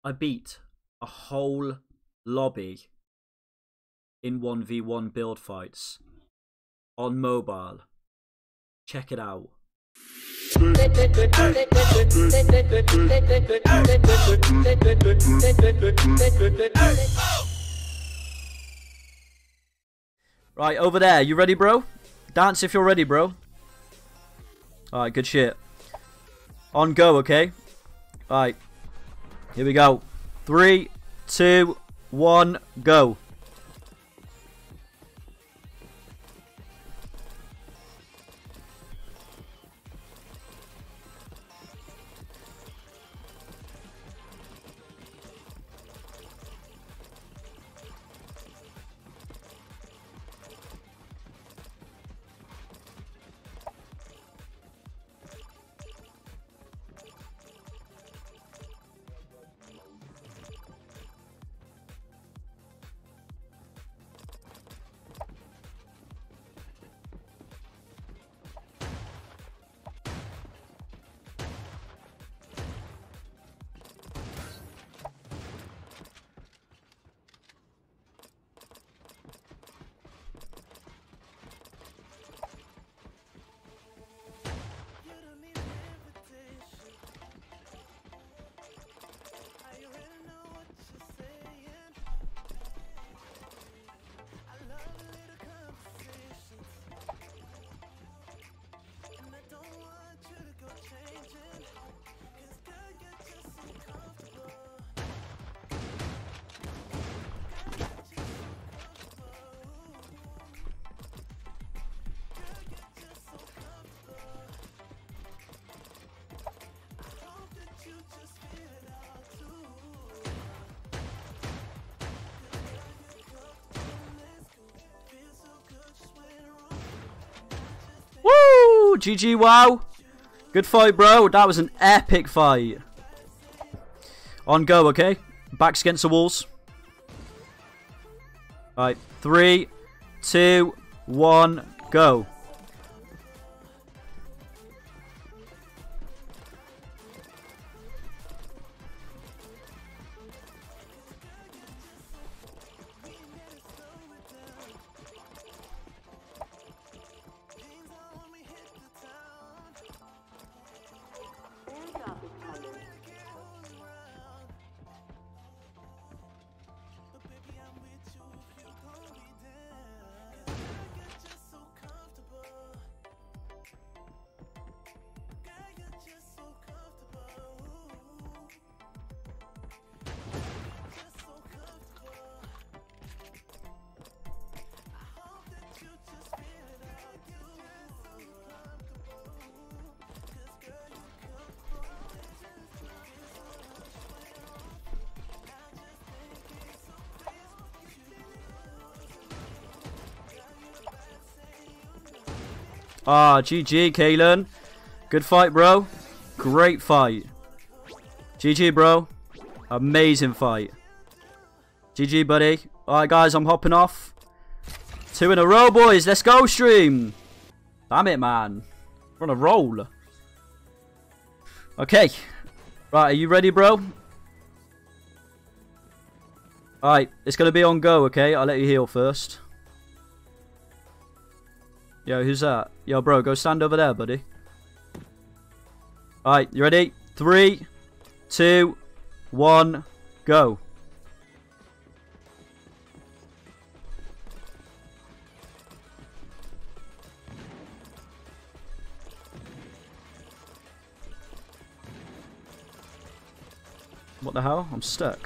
I beat a whole lobby in 1v1 build fights on mobile. Check it out. Right, over there. You ready, bro? Dance if you're ready, bro. Alright, good shit. On go, okay? Alright. Here we go. 3, 2, 1, go. Woo! GG, wow. Good fight, bro. That was an epic fight. On go, okay? Backs against the walls. Alright, 3, 2, 1, go. Ah, GG, Kalen. Good fight, bro. Great fight. GG, bro. Amazing fight. GG, buddy. Alright, guys, I'm hopping off. 2 in a row, boys. Let's go, stream. Damn it, man. We're on a roll. Okay. Right, are you ready, bro? Alright, it's going to be on go, okay? I'll let you heal first. Yo, who's that? Yo, bro, go stand over there, buddy. Alright, you ready? 3, 2, 1, go. What the hell? I'm stuck.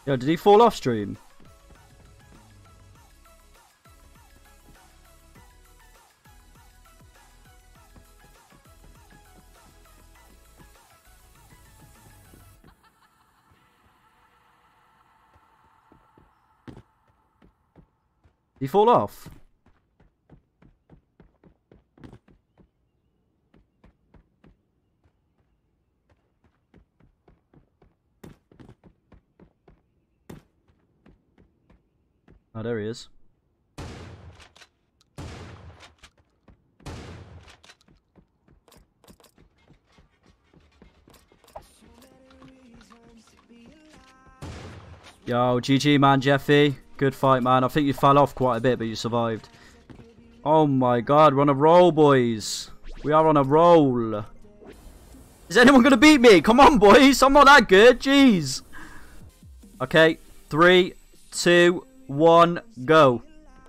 Yo, did he fall off stream? Did he fall off? Oh, there he is. Yo, GG, man, Jeffy. Good fight, man. I think you fell off quite a bit, but you survived. Oh, my God. We're on a roll, boys. We are on a roll. Is anyone going to beat me? Come on, boys. I'm not that good. Jeez. Okay. 3, 2, 1, go.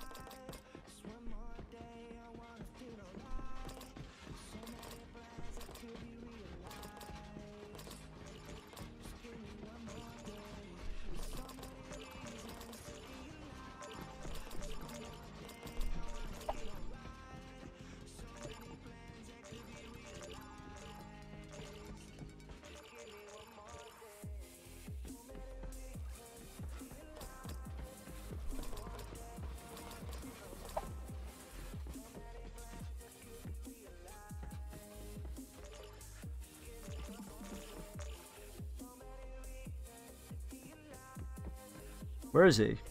Where is he?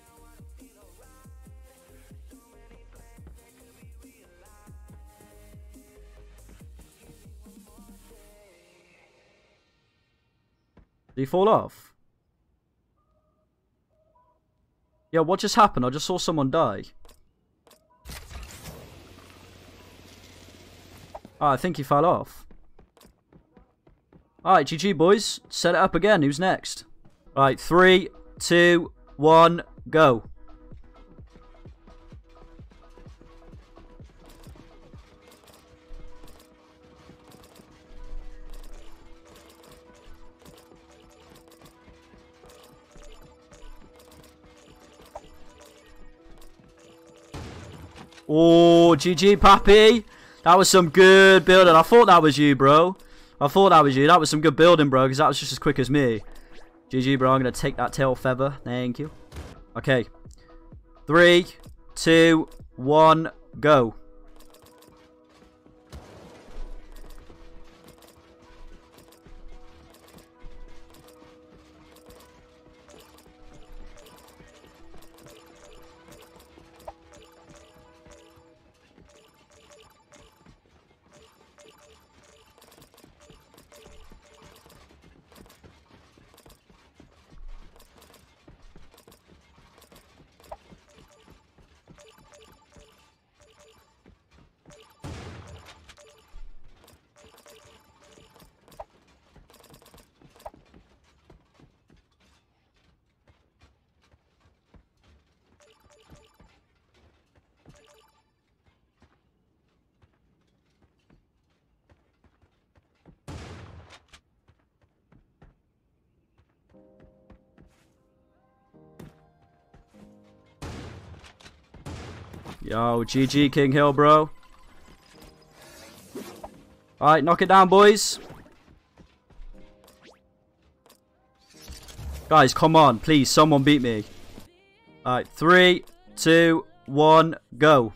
Did he fall off? Yeah, what just happened? I just saw someone die. Oh, I think he fell off. Alright, GG, boys. Set it up again. Who's next? Alright, 3, 2, 1, go. Oh, GG, Pappy. That was some good building. I thought that was you, bro. I thought that was you. That was some good building, bro, because that was just as quick as me. GG, bro. I'm going to take that tail feather. Thank you. Okay. 3, 2, 1, go. Yo, GG, King Hill, bro. Alright, knock it down, boys. Guys, come on. Please, someone beat me. Alright, 3, 2, 1, go.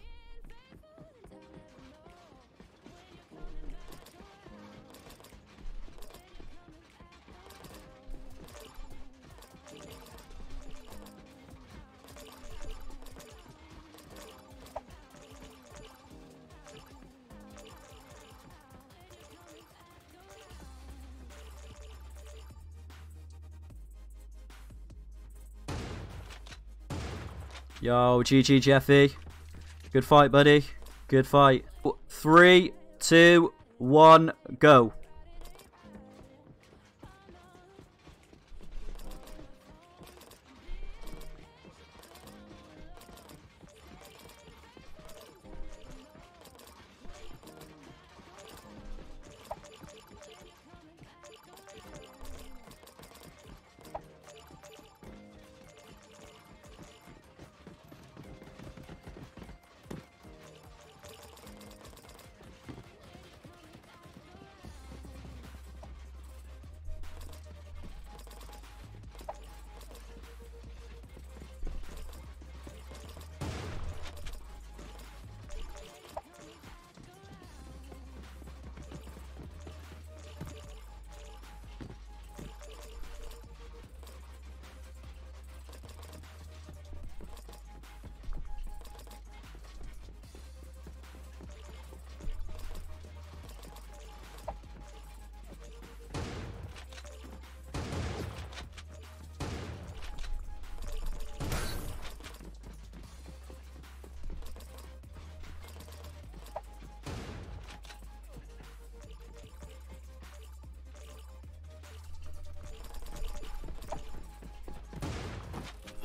Yo, GG, Jeffy. Good fight, buddy. Good fight. 3, 2, 1, go.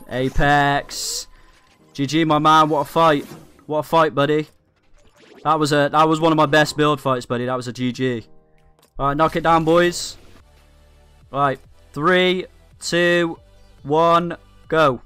Apex. GG, my man. What a fight. What a fight, buddy. That was one of my best build fights, buddy. That was a GG. Alright, knock it down, boys. Right. 3, 2, 1, go.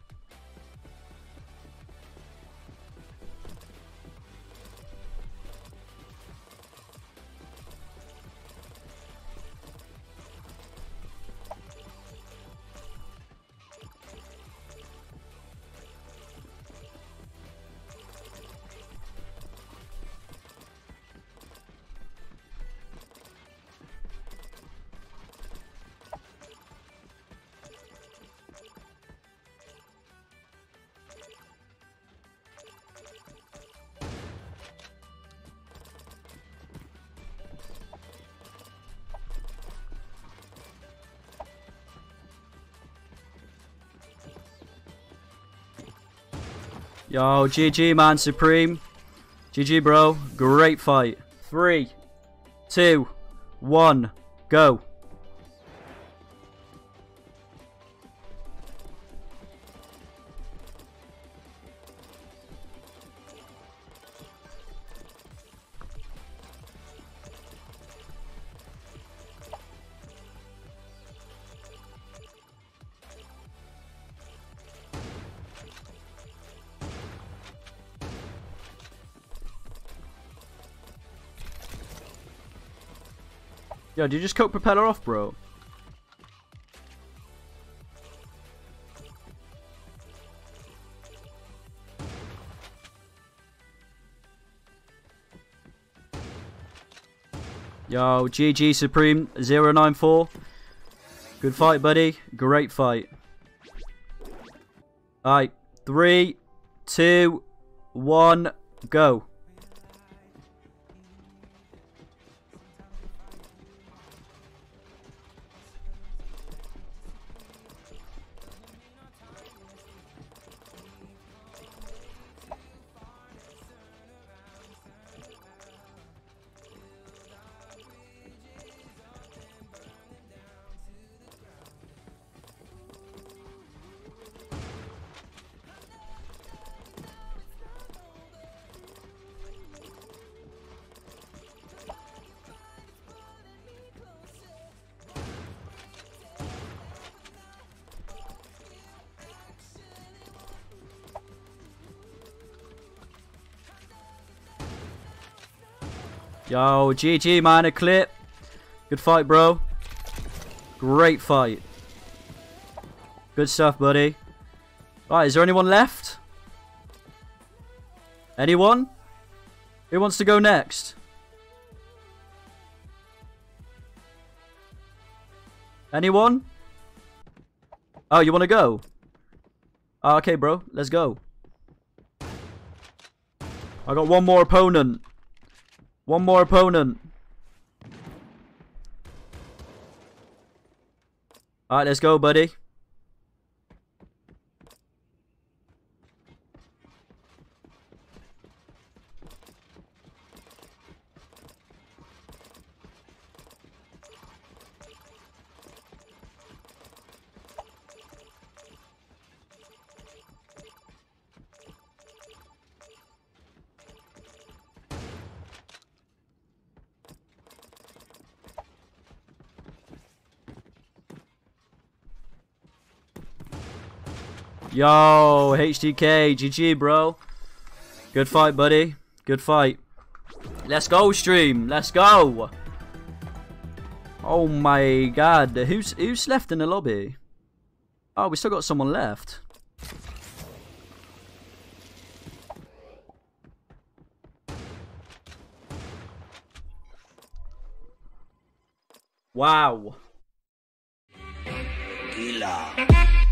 Yo, GG, man. Supreme. GG, bro. Great fight. 3, 2, 1, go. Yo, did you just coat propeller off, bro? Yo, GG Supreme 094. Good fight, buddy. Great fight. Alright, 3, 2, 1, go. Yo, GG, man, a clip. Good fight, bro. Great fight. Good stuff, buddy. Right, is there anyone left? Anyone? Who wants to go next? Anyone? Oh, you want to go? Oh, okay, bro. Let's go. I got one more opponent. One more opponent. Alright, let's go, buddy. Yo, HDK, GG, bro. Good fight, buddy. Good fight. Let's go, stream. Let's go. Oh my god. Who's left in the lobby? Oh, we still got someone left. Wow. Gila.